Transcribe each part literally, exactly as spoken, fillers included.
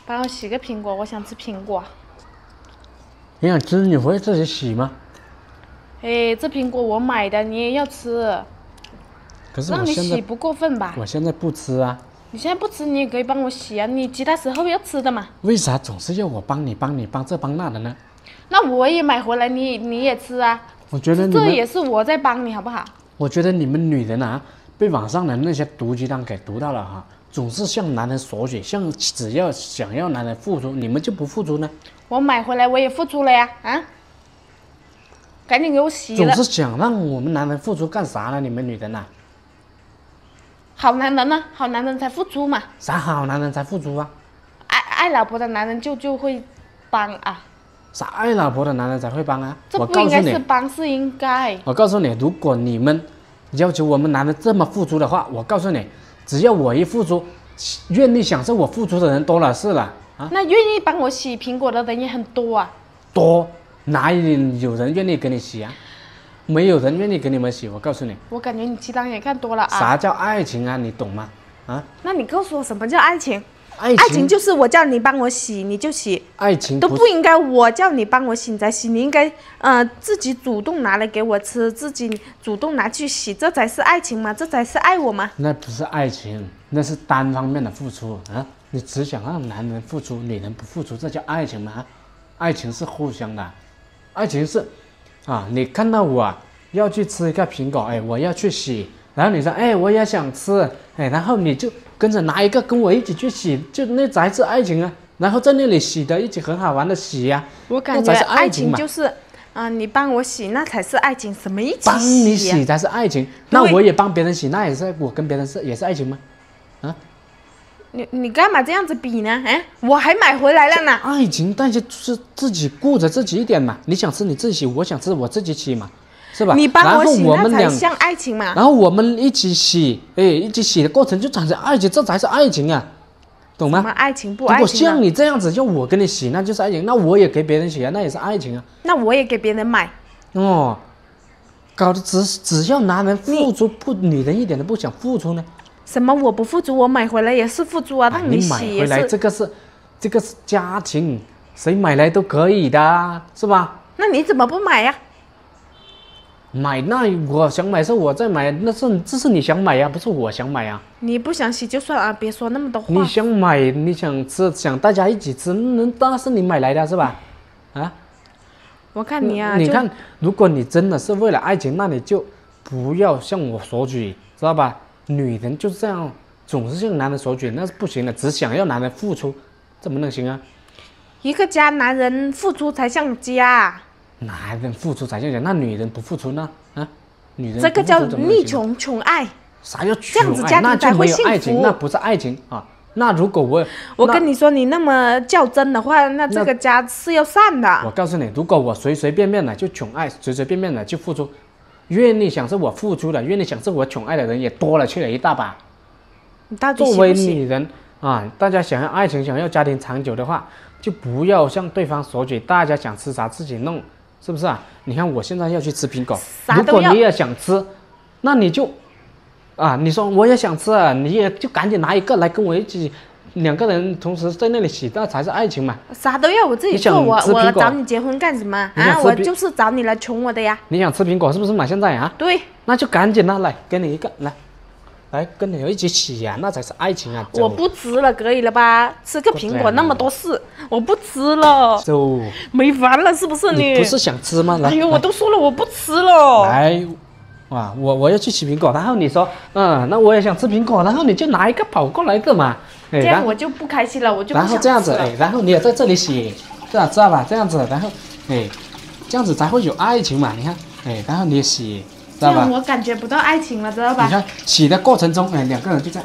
帮我洗个苹果，我想吃苹果。 你想吃你会自己洗吗？ 哎，这苹果我买的，你也要吃。 可是让你我现在洗不过分吧？ 我现在不吃啊。 你现在不吃，你也可以帮我洗啊，你其他时候要吃的嘛。 为啥总是要我帮你帮你帮这帮那的呢？ 那我也买回来，你你也吃啊。 我觉得你们这也是我在帮你，好不好？ 我觉得你们女人啊，被网上的那些毒鸡汤给毒到了哈，总是向男人索取，向只要想要男人付出，你们就不付出呢？ 我买回来我也付出了呀，啊！赶紧给我洗了。 总是想让我们男人付出干啥呢？你们女人啊？ 好男人呢？好男人才付出嘛。 啥好男人才付出啊？ 爱爱老婆的男人就就会帮啊。 啥爱老婆的男人才会帮啊？ 这不应该是帮，是应该。 我告诉你，如果你们要求我们男人这么付出的话，我告诉你，只要我一付出，愿意享受我付出的人多了是了啊。 那愿意帮我洗苹果的人也很多啊。 多，哪里有人愿意给你洗啊？没有人愿意给你们洗，我告诉你。 我感觉你鸡汤也看多了啊。 啥叫爱情啊？你懂吗？啊？ 那你告诉我什么叫爱情？ 爱情， 爱情就是我叫你帮我洗，你就洗。 爱情都不应该我叫你帮我洗你再洗，你应该呃自己主动拿来给我吃，自己主动拿去洗，这才是爱情嘛，这才是爱我嘛。 那不是爱情，那是单方面的付出啊！你只想让男人付出，女人不付出，这叫爱情吗？爱情是互相的，爱情是啊，你看到我、啊、要去吃一个苹果，哎，我要去洗，然后你说，哎，我也想吃，哎，然后你就跟着拿一个跟我一起去洗，就那才是爱情啊！然后在那里洗的，一起很好玩的洗呀、啊， 我感觉爱情就是啊、呃，你帮我洗那才是爱情，什么一起洗、啊？ 帮你洗才是爱情，那我也帮别人洗，那也是我跟别人是也是爱情吗？啊？ 你你干嘛这样子比呢？哎，我还买回来了呢。 爱情，但是就是自己顾着自己一点嘛。你想吃你自己洗，我想吃我自己洗嘛，是吧？ 你帮我洗， 然后我们那才像爱情嘛。 然后我们一起洗，哎，一起洗的过程就产生爱情，这才是爱情啊，懂吗？ 什么爱情不爱情、啊？ 如果像你这样子，就我给你洗，那就是爱情；那我也给别人洗啊，那也是爱情啊。 那我也给别人买。 哦，搞得只只要男人付出，不女人一点都不想付出呢。 什么我不付出，我买回来也是付出啊，让你洗也是。 买回来这个是，这个是家庭，谁买来都可以的，是吧？ 那你怎么不买呀、 啊？买那我想买是我在买，那是这是你想买呀、啊，不是我想买呀、啊。 你不想洗就算啊，别说那么多话。 你想买，你想吃，想大家一起吃，那那是你买来的是吧？啊？ 我看你啊， 你看，如果你真的是为了爱情，那你就不要向我索取，知道吧？女人就是这样，总是向男人索取，那是不行的。只想要男人付出，怎么能行啊？ 一个家男人付出才像家， 男人付出才像家，那女人不付出呢？啊，女人这个叫溺宠宠爱。 啥叫宠爱？ 这样子家庭才会幸福。 那就没有爱情，那不是爱情啊。那如果我我跟你说，你那么较真的话，那这个家是要散的。 我告诉你，如果我随随便便的就宠爱，随随便便的就付出。愿意享受我付出的，愿意享受我宠爱的人也多了去了一大把。 你到底作为女人啊，大家想要爱情，想要家庭长久的话，就不要向对方索取。大家想吃啥自己弄，是不是啊？你看我现在要去吃苹果，如果你也想吃，那你就啊，你说我也想吃啊，你也就赶紧拿一个来跟我一起，两个人同时在那里洗，那才是爱情嘛。 啥都要我自己做，我我找你结婚干什么啊？我就是找你来宠我的呀。 你想吃苹果是不是嘛？现在啊？ 对。 那就赶紧拿来，给你一个来，来跟你一起洗呀、啊，那才是爱情啊！ 我不吃了，可以了吧？吃个苹果那么多事，我不吃了。 走。 没烦了是不是你？ 你不是想吃吗？来。 哎呦，我都说了我不吃了。 来。哇，我我要去洗苹果，然后你说，嗯，那我也想吃苹果，然后你就拿一个跑过来的嘛， 哎、这样我就不开心了，我就不想吃了。 然后这样子，哎，然后你也在这里洗，这样知道吧？这样子，然后，哎，这样子才会有爱情嘛，你看，哎，然后你也洗，知道吧？ 我感觉不到爱情了，知道吧？ 你看洗的过程中，哎，两个人就这样，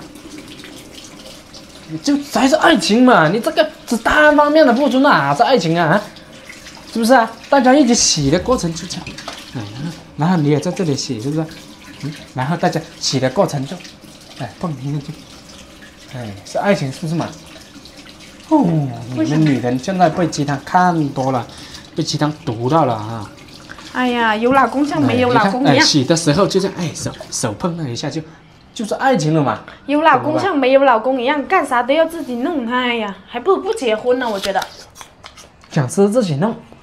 就才是爱情嘛，你这个是单方面的付出，哪是爱情啊？是不是啊？大家一起洗的过程就这样，哎。然后你也在这里洗，是不是？嗯，然后大家洗的过程中，哎，碰一下就，哎，是爱情，是不是嘛？哦，你们女人现在被鸡汤看多了，被鸡汤毒到了啊！ 哎呀，有老公像没有老公一样。 哎，洗的时候就这样，哎，手手碰了一下就， 就是爱情了嘛。 有老公像没有老公一样，干啥都要自己弄，哎呀，还不如不结婚呢，我觉得。 想吃自己弄。